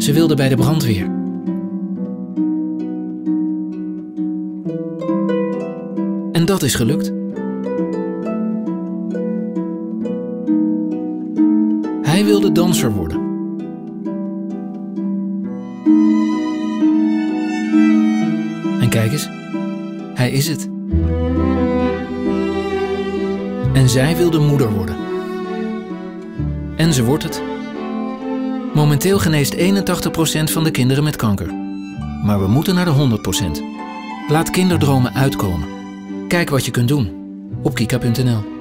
Ze wilde bij de brandweer. En dat is gelukt. Hij wilde danser worden. En kijk eens, hij is het. En zij wilde moeder worden. En ze wordt het. Momenteel geneest 81% van de kinderen met kanker. Maar we moeten naar de 100%. Laat kinderdromen uitkomen. Kijk wat je kunt doen op kika.nl.